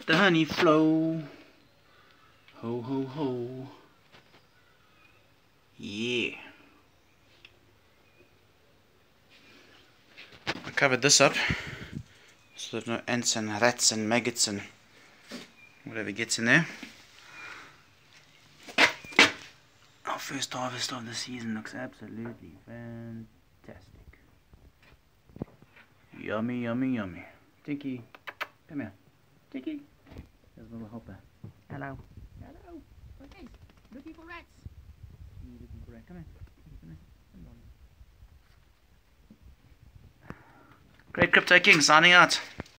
the honey flow. Ho ho ho. Yeah. I covered this up so that no ants and rats and maggots and whatever gets in there. Our first harvest of the season looks absolutely fantastic. Yummy, yummy, yummy. Tinky, come here. Tinky. There's a little helper. Hello. Hello. What's this? Looking for rats. You're looking for rats. Come here. Come here. Come on. Great Crypto King signing out.